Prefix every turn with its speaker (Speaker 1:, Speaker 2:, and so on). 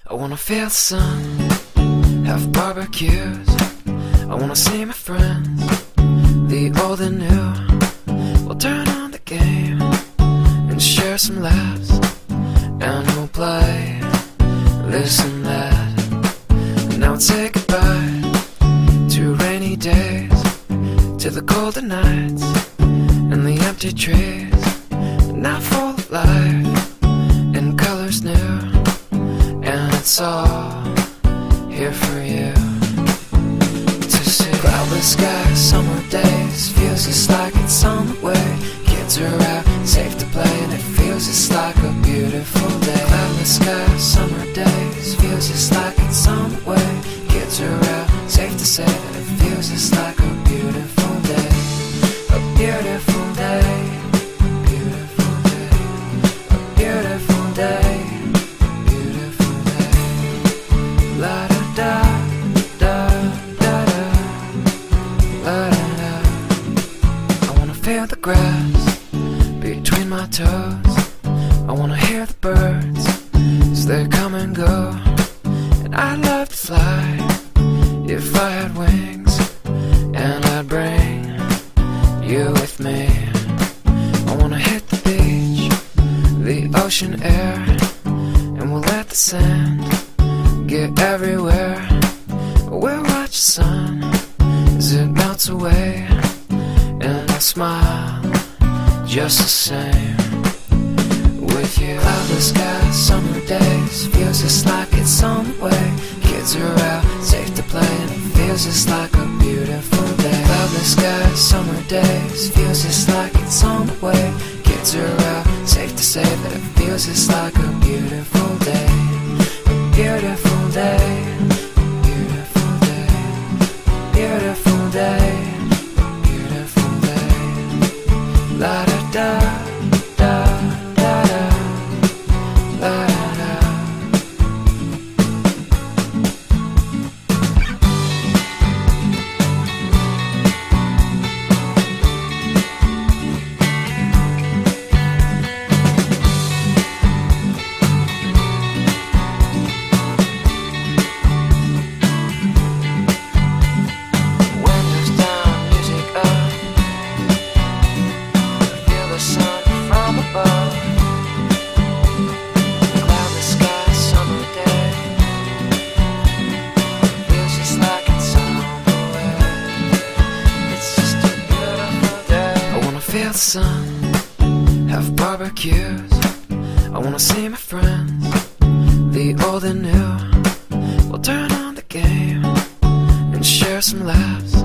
Speaker 1: I wanna feel the sun, have barbecues. I wanna see my friends, the old and new. We'll turn on the game and share some laughs, and we'll play this and that. And now we'll say goodbye to rainy days, to the colder nights and the empty trees. Now full of life and colors new, and it's all here for you to see. Cloudless skies, summer days, feels just like it's on the way. Kids are out, safe to play, and it feels just like a beautiful day. Cloudless skies, summer days, feels just like it's on the way. Kids are out, safe to say that it feels just like a beautiful day. A beautiful day, beautiful day, a beautiful day, beautiful day. La da da da da da, la da da. I wanna feel the grass between my toes. I wanna hear the birds as they come and go. And I'd love to fly if I had wings, and I'd bring you with me. I wanna hit the beach, the ocean air, and we'll let the sand get everywhere. We'll watch the sun as it melts away, and I'll smile just the same with you. Cloudless skies, summer days, feels just like it's on the way. Kids are out, safe to play, and it feels just like a beautiful day. Cloudless skies, summer days, feels just like it's on the way. Kids are out, safe to say that it feels just like a beautiful day. A beautiful day, beautiful day, beautiful day, beautiful day. La da da da da da, la da da. Windows down, music up, feel the sun from above. Cloudless sky, summer day, feels just like it's on the way. It's just a beautiful day. I wanna feel the sun, have barbecues. I wanna see my friends, the old and new. We'll turn on the game and share some laughs,